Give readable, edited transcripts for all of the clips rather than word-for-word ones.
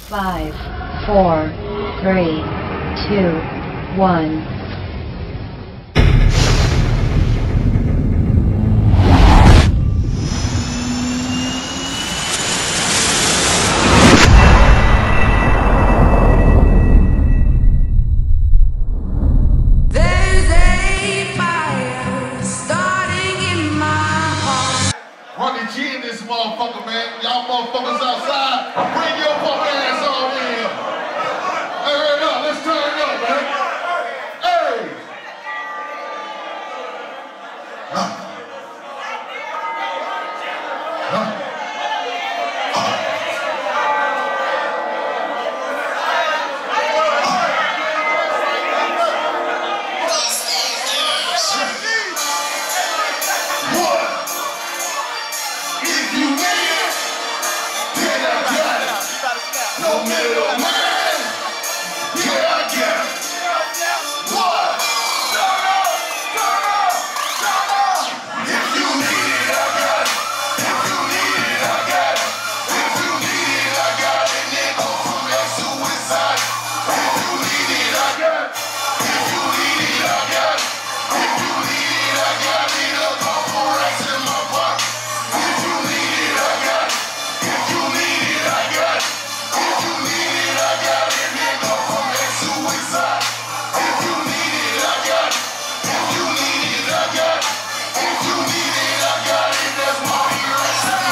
5, 4, 3, 2, 1. Ronnie G in this motherfucker, man. Y'all motherfuckers outside, bring your punk ass on in. Hey, hurry up, let's turn it up, man. Hey! No middle man, yeah, I get it. What? If you need it, I got it. If you need it, I got it. If you need it, I got it. Nigga, from that suicide. If you need it, I got it. If you need it, I got it. If you need it, I got it. A couple racks in my pocket. If you need it, I got it. If you need it, I got it. If you need it, I got it, nigga, from that suicide. If you need it, I got it. If you need it, I got it. If you need it, I got it. That's my hero.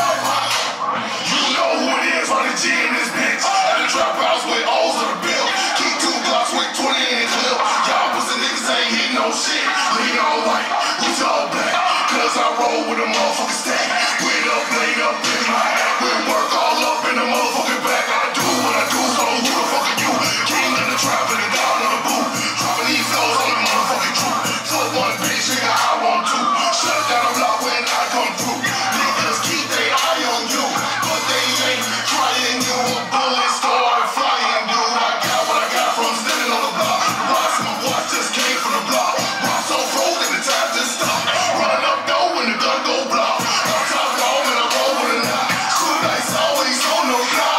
You know who it is, Ronnie G in this bitch. At the trap house with O's on the bill. Keep 2 Glocks with 20 in the clip. Y'all pussy niggas ain't hitting no shit. Lean on white, who's all black? Cause I roll with a motherfucking stack. With a blade up in my hat. With work all up in the motherfucking back. What I do, so who the fuck are you? King of the trap and the down on the boot. Dropping these flows on the motherfucking troop. Fuck one bitch, nigga, I want to. Shut down the block when I come through. Niggas keep their eye on you, but they ain't trying you. A bullet start flying, dude. I got what I got from standing on the block. The rocks in my watch just came from the block. Rocks so froze and the time just stopped. Run up though when the gun go block. I'm top dog and I roll with a knot. Shoot dice always on the block.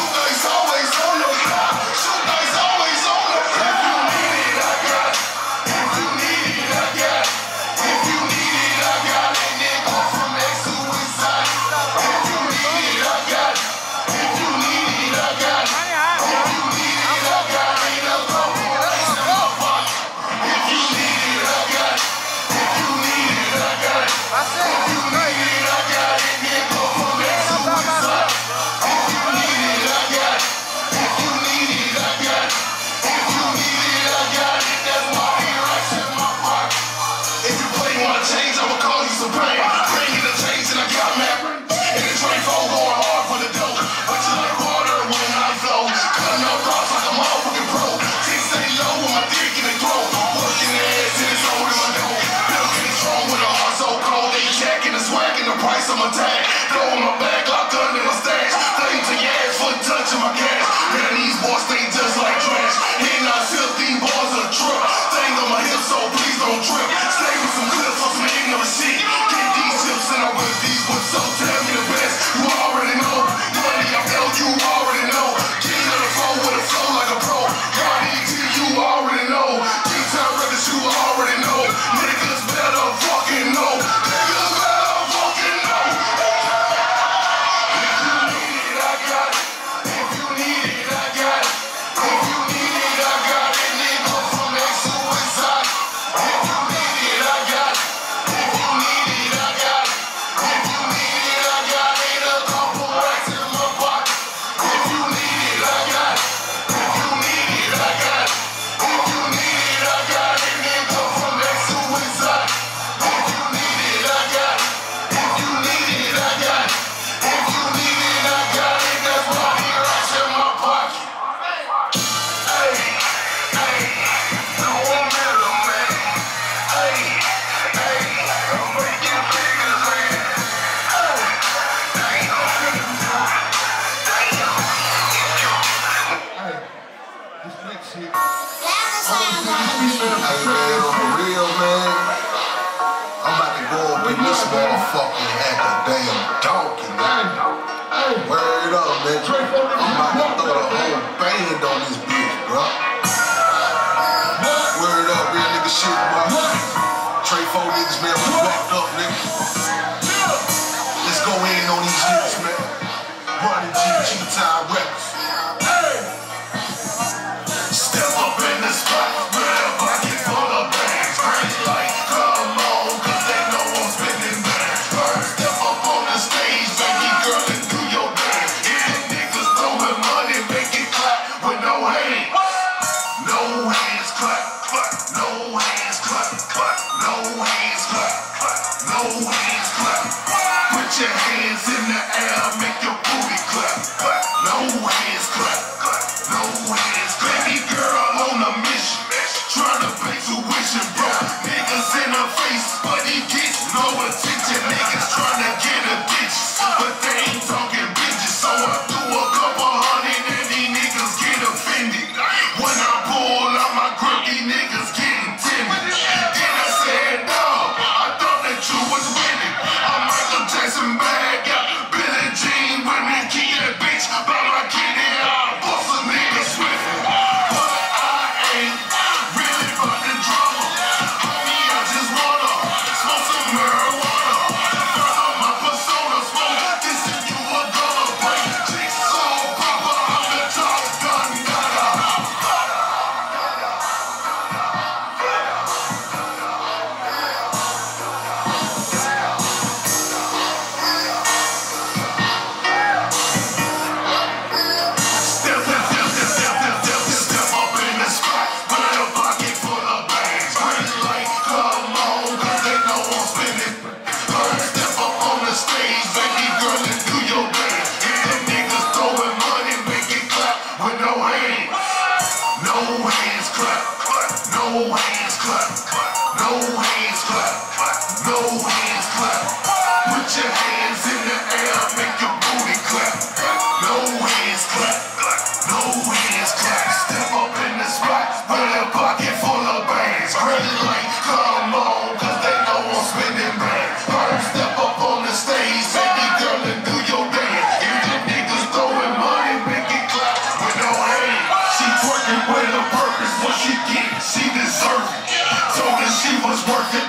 Always on the block. Shoot dice always on the block. If you need it, I got it. If you need it, I got it. If you need it, I got it. Nigga from that suicide. If you need it, I got it. If you need it, I got it. If you need it, I got it. A couple racks in my pocket. If you need it, I got it. If you need it, I got it. If you need it, I got it. Nigga from that suicide. If you need it, I got it. If you need it, I got it. If you need it, I got it. That's my racks in my pocket. If you play wanna change, I'ma call you some pain. Bring you the change and I got mad. And the train phone going hard for the dope. But you like water when I flow. Cutting up rocks like a motherfucking pro. Can't stay low with my dick in the throat. Working the ass and it's holding my dough. Building strong with a heart so cold. They jacking the swag and the price of my tag. Throw in my bag, locked under my stash. Flame to your ass, foot touching my cash. Man, these boys stay just like trash. Hitting our filthy bars of trip. Thing on my hips, so please don't trip. Stay with some clips or some ignorant shit. Get these chips and I whip these whips, so tell me the best. You already know. Money I felt, you already know. King of the flow with a flow like a pro. Ronnie G, you already know. G-Town records, you already know. Niggas better fucking know. Niggas better fucking know. If you need it, I got it. If you need it, I got it. If you need it, I got it. Nigga from that suicide. If you need it, I got it. If you need it, I got it. If you need it, I got it. A couple racks in my pocket. If you need it, I got it. If you need it, I got it. If you need it, I got it. Nigga from that suicide. If you need it, I got it. If you need it, I got it. If you need it, I got it. That's my racks in my pocket. Hey, hey, no middle man. Hey, hey, I'm making figures, man. Hey, this next shit. Hey man, on the real man, I'm about to go up in this motherfucker and act a damn donkey, man. Word up, man. I'm about to throw the whole band on this bitch, bro. Word up, real nigga shit, bro. Trey 4 niggas, man, we walked up, nigga. Let's go in on these niggas, man. Running GG Time Records. Step up in the spot, with a pocket full of bags. Green light, come on, cause they know I'm spending bags. Step up on the stage, baby girl, and do your dance. Yeah, niggas throwing money, make it clap with no hands. No hands clap, no hands clap, no hands clap, no hands clap. Put your hands in the air, make your booty clap. No hands clap, no hands clap. Baby girl on a mission, tryna pay tuition, bro. Niggas in her face, but he gets no attention. Niggas tryna get a ditch, but they ain't talking bitches. So I threw a couple hundred and these niggas get offended. When I pull out my grip, these niggas getting timid. Then I said, dawg, I thought that you was winning. I'm Michael Jackson bad, got Billie Jean with me, keep that bitch by my kitty. I'll bust a nigga swift. But I ain't really about the drama. Homie, I just wanna smoke some marijuana. Burn up my persona, smoke this if you were gonna break. Jigsaw proper, I'm the top gun, Step up in the spot, with a pocket full of bags. Green light, come on, cause they know I'm spinning. Step up on the stage, baby girl, and do your dance. If the niggas throwing money, make it clap with no hands. No hands clap, no hands clap, no hands clap, no hands clap. Put your hands in the air, make your booty clap. No hands clap, no hands clap. Step up in the spot, with a pocket full of bags. Green light, come on, cause they know I'm spending bags. Step up on the stage, baby girl, and do your dance. If the niggas throwing money, make it clap with no hands. She twerking with a purpose, what she get, she deserve it. Told her she was working